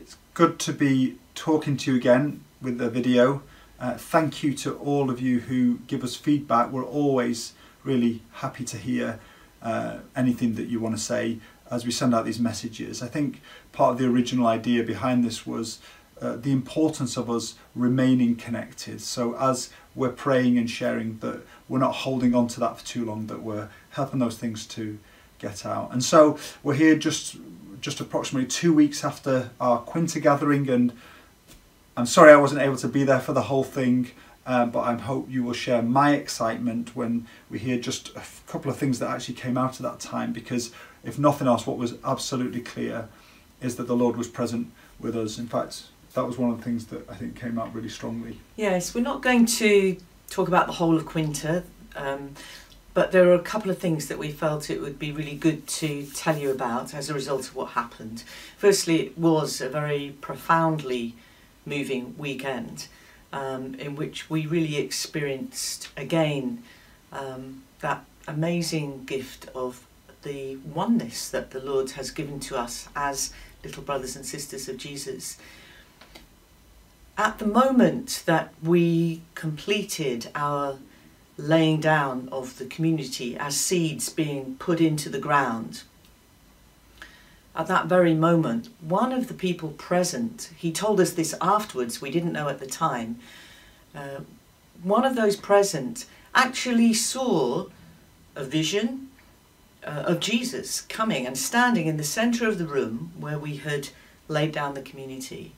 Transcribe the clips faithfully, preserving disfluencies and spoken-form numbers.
It's good to be talking to you again with the video. Uh, thank you to all of you who give us feedback. We're always really happy to hear uh, anything that you want to say as we send out these messages. I think part of the original idea behind this was uh, the importance of us remaining connected. So as we're praying and sharing, that we're not holding on to that for too long, that we're helping those things to get out. And so we're here just just approximately two weeks after our Quinta gathering, and I'm sorry I wasn't able to be there for the whole thing, um, but I hope you will share my excitement when we hear just a couple of things that actually came out of that time, because if nothing else, what was absolutely clear is that the Lord was present with us. In fact, that was one of the things that I think came out really strongly. Yes, we're not going to talk about the whole of Quinta, um, but there are a couple of things that we felt it would be really good to tell you about as a result of what happened. Firstly, it was a very profoundly moving weekend um, in which we really experienced again um, that amazing gift of the oneness that the Lord has given to us as little brothers and sisters of Jesus. At the moment that we completed our laying down of the community as seeds being put into the ground, at that very moment, one of the people present, he told us this afterwards, we didn't know at the time, uh, one of those present actually saw a vision uh, of Jesus coming and standing in the centre of the room where we had laid down the community.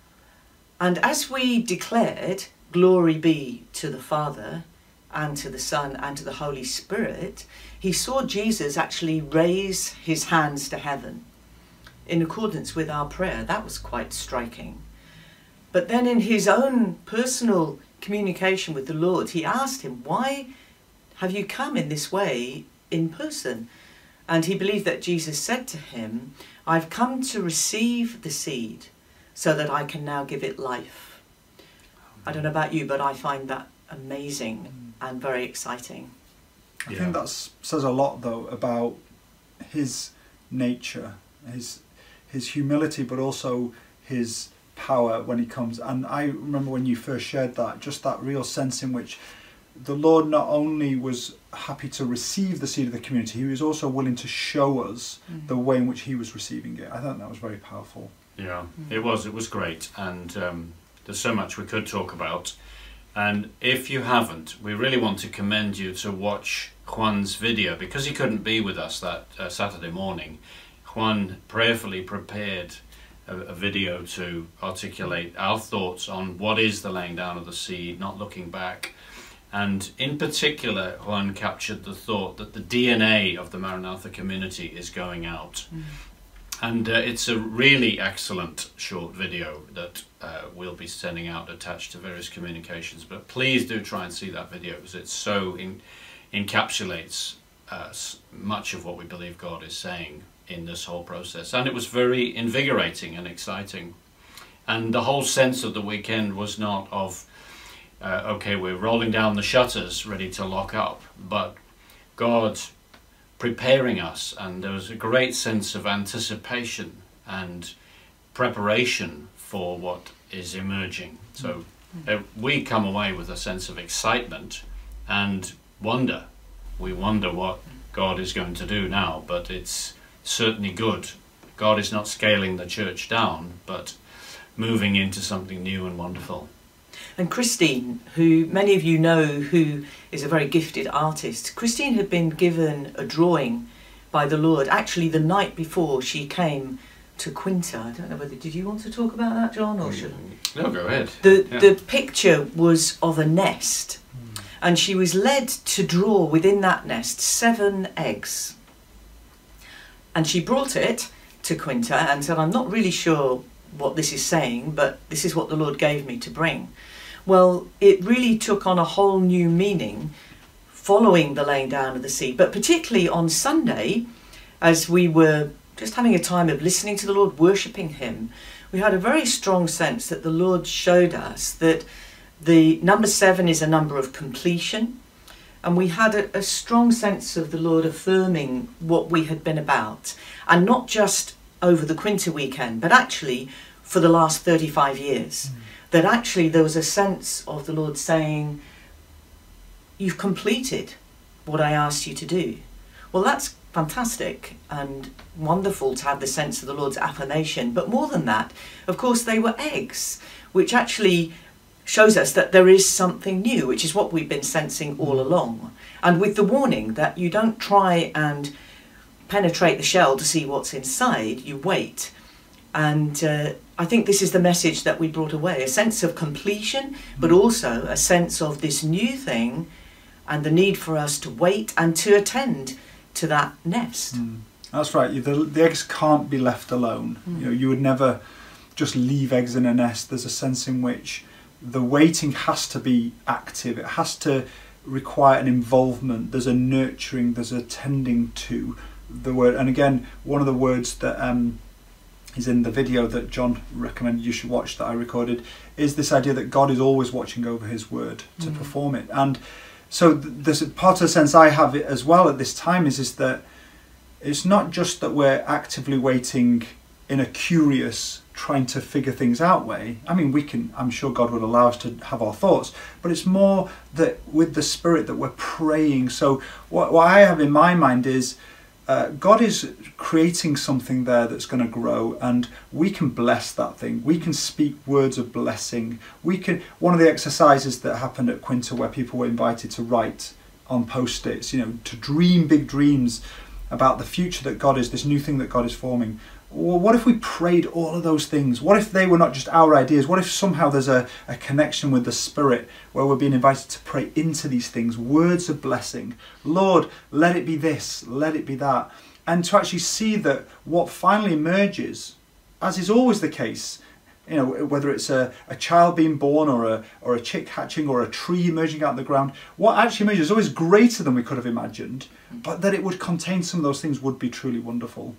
And as we declared, glory be to the Father and to the Son and to the Holy Spirit, he saw Jesus actually raise his hands to heaven in accordance with our prayer. That was quite striking. But then in his own personal communication with the Lord, he asked him, why have you come in this way in person? And he believed that Jesus said to him, I've come to receive the seed so that I can now give it life. I don't know about you, but I find that amazing and very exciting. I Yeah. think that says a lot, though, about his nature, his his humility, but also his power when he comes. And I remember when you first shared that, just that real sense in which the Lord not only was happy to receive the seed of the community, he was also willing to show us mm. the way in which he was receiving it. I thought that was very powerful. Yeah, it was. It was great, and um, there's so much we could talk about. And if you haven't, we really want to commend you to watch Juan's video, because he couldn't be with us that uh, Saturday morning. Juan prayerfully prepared a, a video to articulate our thoughts on what is the laying down of the seed, not looking back. And in particular, Juan captured the thought that the D N A of the Maranatha community is going out. Mm. And uh, it's a really excellent short video that uh, we'll be sending out attached to various communications. But please do try and see that video, because it so in, encapsulates uh, much of what we believe God is saying in this whole process. And it was very invigorating and exciting. And the whole sense of the weekend was not of, uh, okay, we're rolling down the shutters ready to lock up, but God preparing us, and there was a great sense of anticipation and preparation for what is emerging. So uh, we come away with a sense of excitement and wonder. We wonder what God is going to do now, but it's certainly good. God is not scaling the church down, but moving into something new and wonderful. And Christine, who many of you know, who is a very gifted artist, Christine had been given a drawing by the Lord actually the night before she came to Quinta. I don't know whether, did you want to talk about that, John, or should I? No, go ahead. The, yeah. the picture was of a nest, mm. and she was led to draw within that nest seven eggs. And she brought it to Quinta and said, I'm not really sure what this is saying, but this is what the Lord gave me to bring. Well, it really took on a whole new meaning following the laying down of the seed, but particularly on Sunday, as we were just having a time of listening to the Lord, worshipping him, we had a very strong sense that the Lord showed us that the number seven is a number of completion, and we had a, a strong sense of the Lord affirming what we had been about, and not just over the Quinta weekend, but actually for the last thirty-five years. Mm. That actually there was a sense of the Lord saying, you've completed what I asked you to do. Well, that's fantastic and wonderful to have the sense of the Lord's affirmation. But more than that, of course, they were eggs, which actually shows us that there is something new, which is what we've been sensing all along. And with the warning that you don't try and penetrate the shell to see what's inside, you wait. And uh, I think this is the message that we brought away, a sense of completion, but also a sense of this new thing and the need for us to wait and to attend to that nest. Mm. That's right. The, the eggs can't be left alone. Mm. You know, you would never just leave eggs in a nest. There's a sense in which the waiting has to be active. It has to require an involvement. There's a nurturing, there's a tending to the word. And again, one of the words that um, is in the video that John recommended you should watch that I recorded is this idea that God is always watching over his word to mm. perform it. And so th there's a part of the sense I have it as well at this time is, is that it's not just that we're actively waiting in a curious, trying to figure things out way. I mean, we can, I'm sure God would allow us to have our thoughts, but it's more that with the Spirit that we're praying. So what, what I have in my mind is uh, God is creating something there that's going to grow, and we can bless that thing. We can speak words of blessing. We can, one of the exercises that happened at Quinta where people were invited to write on post-its, you know, to dream big dreams about the future that God is, this new thing that God is forming. Well, what if we prayed all of those things? What if they were not just our ideas? What if somehow there's a, a connection with the Spirit where we're being invited to pray into these things, words of blessing. Lord, let it be this, let it be that. And to actually see that what finally emerges, as is always the case, you know, whether it's a, a child being born or a, or a chick hatching or a tree emerging out of the ground, what actually emerges is always greater than we could have imagined, but that it would contain some of those things would be truly wonderful.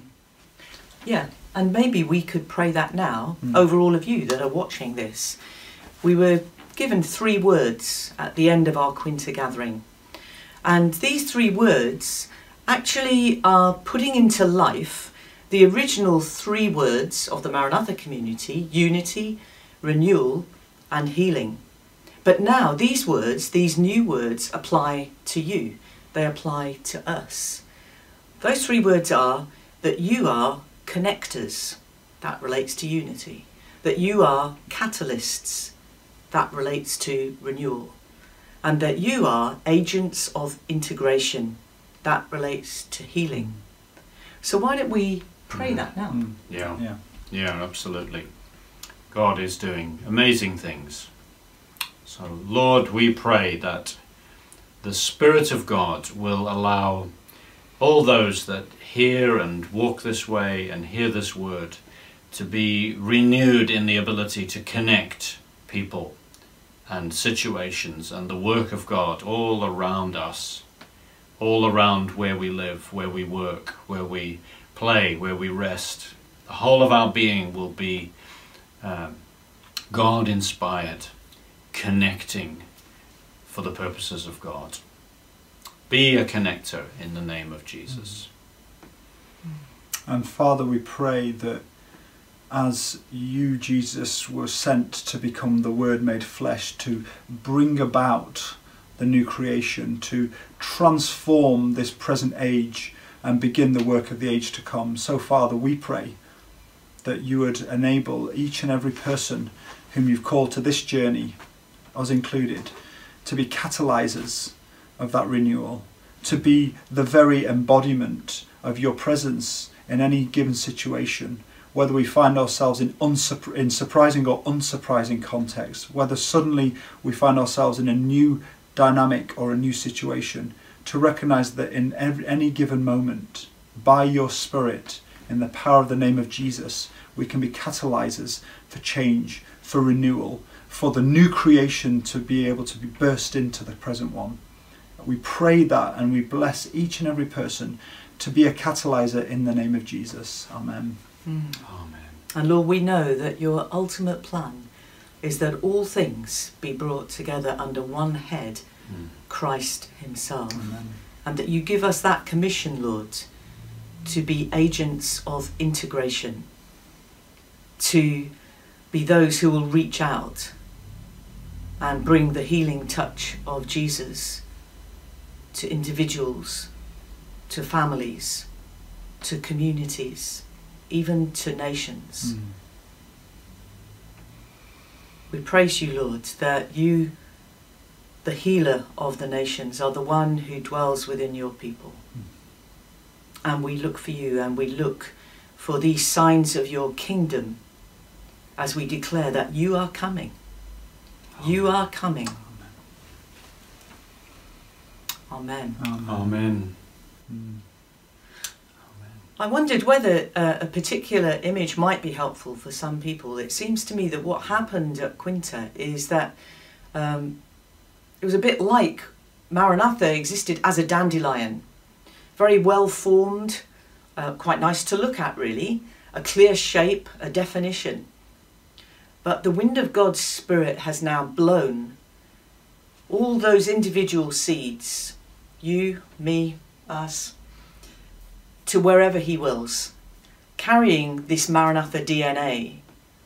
Yeah, and maybe we could pray that now mm. over all of you that are watching this. We were given three words at the end of our Quinta gathering. And these three words actually are putting into life the original three words of the Maranatha community: unity, renewal, and healing. But now these words, these new words, apply to you. They apply to us. Those three words are that you are connectors, that relates to unity, that you are catalysts, that relates to renewal, and that you are agents of integration, that relates to healing. So why don't we pray mm. that now? Mm. Yeah. yeah, yeah, absolutely. God is doing amazing things. So Lord, we pray that the Spirit of God will allow all those that hear and walk this way and hear this word to be renewed in the ability to connect people and situations and the work of God all around us, all around where we live, where we work, where we play, where we rest. The whole of our being will be um, God-inspired, connecting for the purposes of God. Be a connector in the name of Jesus. And Father, we pray that as you, Jesus, were sent to become the Word made flesh, to bring about the new creation, to transform this present age and begin the work of the age to come. So Father, we pray that you would enable each and every person whom you've called to this journey, us included, to be catalyzers of that renewal, to be the very embodiment of your presence in any given situation, whether we find ourselves in, unsur in surprising or unsurprising contexts, whether suddenly we find ourselves in a new dynamic or a new situation, to recognize that in every, any given moment, by your Spirit, in the power of the name of Jesus, we can be catalyzers for change, for renewal, for the new creation to be able to be burst into the present one. We pray that, and we bless each and every person to be a catalyzer in the name of Jesus. Amen. Mm. Amen. And Lord, we know that your ultimate plan is that all things be brought together under one head, mm. Christ himself. Amen. And that you give us that commission, Lord, to be agents of integration. to be those who will reach out and bring the healing touch of Jesus to individuals, to families, to communities, even to nations. Mm. We praise you, Lord, that you, the healer of the nations, are the one who dwells within your people. Mm. And we look for you, and we look for these signs of your kingdom as we declare that you are coming. Amen. You are coming. Amen. Amen. Amen. Mm. I wondered whether uh, a particular image might be helpful for some people. It seems to me that what happened at Quinta is that um, it was a bit like Maranatha existed as a dandelion. Very well formed, uh, quite nice to look at really, a clear shape, a definition. But the wind of God's Spirit has now blown all those individual seeds, you, me, us, to wherever he wills, carrying this Maranatha D N A.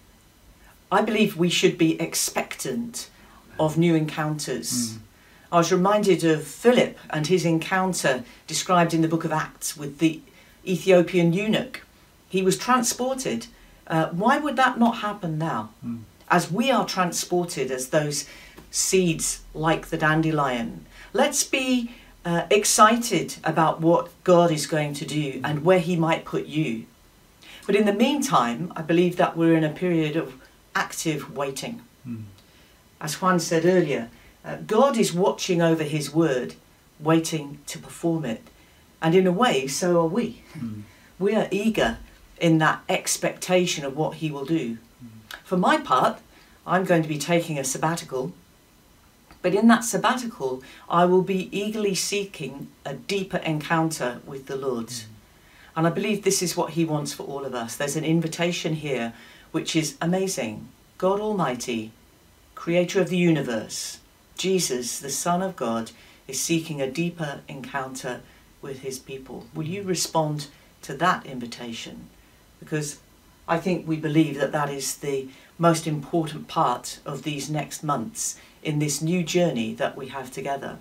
I believe we should be expectant of new encounters. Mm. I was reminded of Philip and his encounter described in the book of Acts with the Ethiopian eunuch. He was transported. Uh, why would that not happen now? Mm. As we are transported as those seeds like the dandelion, let's be uh, excited about what God is going to do and where he might put you. But in the meantime, I believe that we're in a period of active waiting. Mm. As Juan said earlier, uh, God is watching over his word, waiting to perform it. And in a way, so are we. Mm. We are eager in that expectation of what he will do. Mm. For my part, I'm going to be taking a sabbatical. But in that sabbatical, I will be eagerly seeking a deeper encounter with the Lord. Mm. And I believe this is what he wants for all of us. There's an invitation here which is amazing. God Almighty, creator of the universe, Jesus, the Son of God, is seeking a deeper encounter with his people. Will you respond to that invitation? Because I think we believe that that is the most important part of these next months in this new journey that we have together.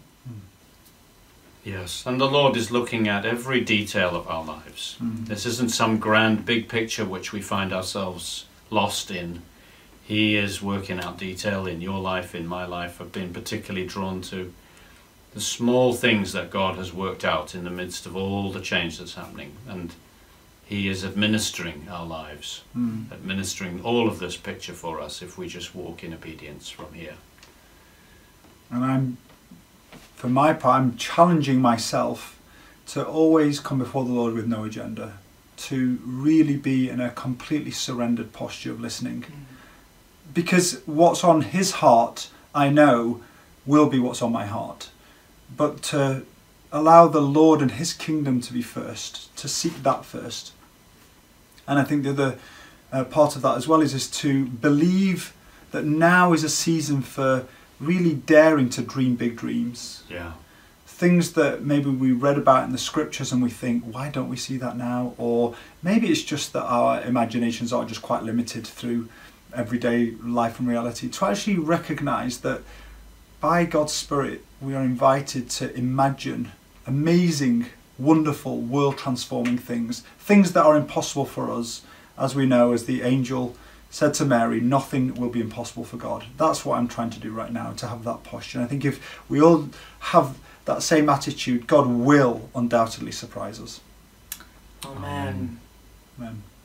Yes, and the Lord is looking at every detail of our lives. Mm. This isn't some grand big picture which we find ourselves lost in. He is working out detail in your life, in my life. I've been particularly drawn to the small things that God has worked out in the midst of all the change that's happening. And he is administering our lives, mm. administering all of this picture for us if we just walk in obedience from here. And I'm, for my part, I'm challenging myself to always come before the Lord with no agenda, to really be in a completely surrendered posture of listening. Mm. Because what's on his heart, I know, will be what's on my heart. But to allow the Lord and his kingdom to be first, to seek that first. And I think the other uh, part of that as well is, is to believe that now is a season for really daring to dream big dreams. Yeah. Things that maybe we read about in the scriptures and we think, why don't we see that now? Or maybe it's just that our imaginations are just quite limited through everyday life and reality. To actually recognise that by God's Spirit we are invited to imagine amazing, wonderful, world-transforming things. Things that are impossible for us. As we know, as the angel said to Mary, nothing will be impossible for God. That's what I'm trying to do right now, to have that posture. And I think if we all have that same attitude, God will undoubtedly surprise us. Amen. Amen.